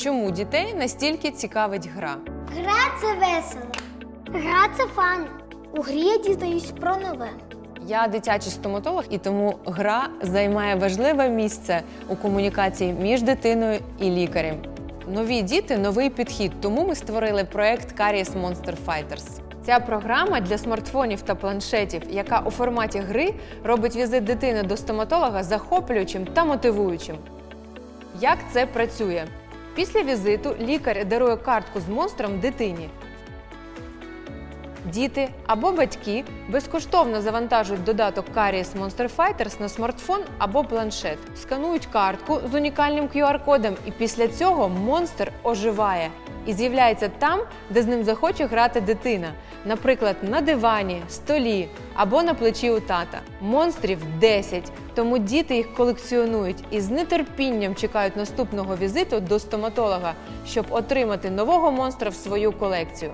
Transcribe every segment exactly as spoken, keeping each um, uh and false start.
чому дітей настільки цікавить гра. Гра – це весело. Гра – це фан. У грі я дізнаюсь про нове. Я дитячий стоматолог, і тому гра займає важливе місце у комунікації між дитиною і лікарем. Нові діти – новий підхід, тому ми створили проєкт Caries Monster Fighters. Ця програма для смартфонів та планшетів, яка у форматі гри робить візит дитини до стоматолога захоплюючим та мотивуючим. Як це працює? Після візиту лікар дарує картку з монстром дитині. Діти або батьки безкоштовно завантажують додаток Caries Monster Fighters на смартфон або планшет, сканують картку з унікальним кю ар-кодом, і після цього монстр оживає і з'являється там, де з ним захоче грати дитина. Наприклад, на дивані, столі або на плечі у тата. Монстрів десять, тому діти їх колекціонують і з нетерпінням чекають наступного візиту до стоматолога, щоб отримати нового монстра в свою колекцію.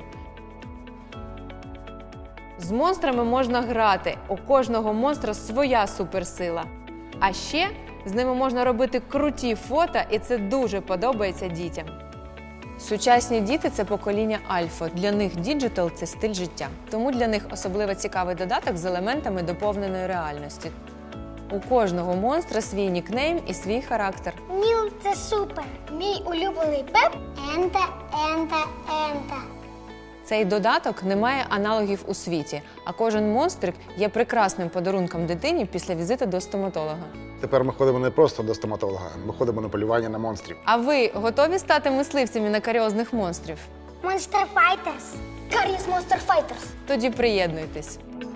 З монстрами можна грати, у кожного монстра своя суперсила. А ще з ними можна робити круті фото, і це дуже подобається дітям. Сучасні діти – це покоління альфа. Для них діджитал – це стиль життя. Тому для них особливо цікавий додаток з елементами доповненої реальності. У кожного монстра свій нікнейм і свій характер. Ніл – це супер. Мій улюблений пеп – Ента, Ента, Ента. Цей додаток не має аналогів у світі, а кожен монстрик є прекрасним подарунком дитині після візиту до стоматолога. Тепер ми ходимо не просто до стоматолога, ми ходимо на полювання на монстрів. А ви готові стати мисливцями на каріозних монстрів? Monster Fighters. Caries Monster Fighters. Тоді приєднуйтесь.